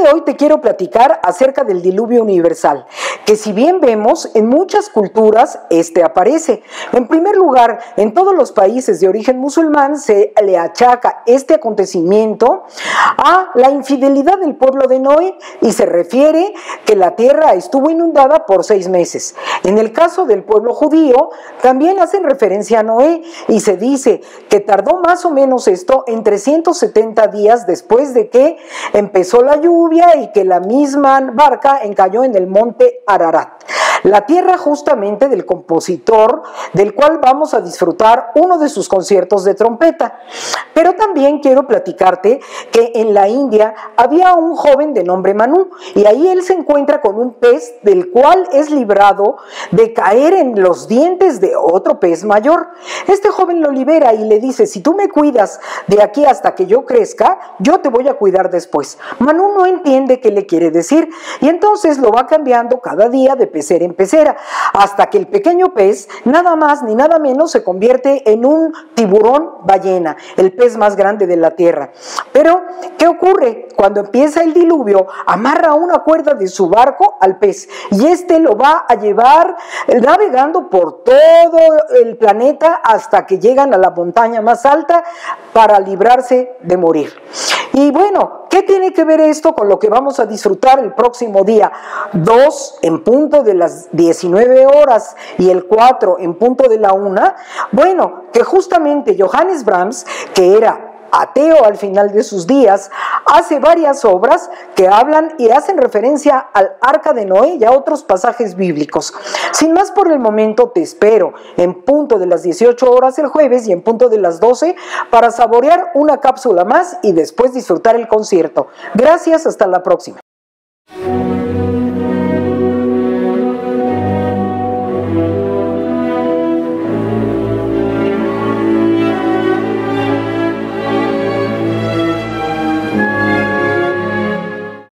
de hoy te quiero platicar acerca del diluvio universal, que si bien vemos en muchas culturas aparece. En primer lugar, en todos los países de origen musulmán se le achaca este acontecimiento a la infidelidad del pueblo de Noé y se refiere que la tierra estuvo inundada por 6 meses. En el caso del pueblo judío también hacen referencia a Noé y se dice que tardó más o menos esto en 370 días después de que empezó la lluvia y que la misma barca encalló en el monte Ararat, la tierra justamente del compositor del cual vamos a disfrutar uno de sus conciertos de trompeta. Pero también quiero platicarte que en la India había un joven de nombre Manú y ahí él se encuentra con un pez del cual es librado de caer en los dientes de otro pez mayor. Este joven lo libera y le dice: si tú me cuidas de aquí hasta que yo crezca, yo te voy a cuidar después. Manú no entiende qué le quiere decir y entonces lo va cambiando cada día de pecera en pecera hasta que el pequeño pez nada más ni nada menos se convierte en un tiburón ballena, el pez más grande de la tierra. Pero ¿qué ocurre? Cuando empieza el diluvio, amarra una cuerda de su barco al pez y lo va a llevar navegando por todo el planeta hasta que llegan a la montaña más alta para librarse de morir. Y bueno, ¿qué tiene que ver esto con lo que vamos a disfrutar el próximo día 2 en punto de las 19 horas y el 4 en punto de la 1? Bueno, que justamente Johannes Brahms, que era ateo al final de sus días, hace varias obras que hablan y hacen referencia al Arca de Noé y a otros pasajes bíblicos. Sin más por el momento, te espero en punto de las 18 horas el jueves y en punto de las 12 para saborear una cápsula más y después disfrutar el concierto. Gracias, hasta la próxima.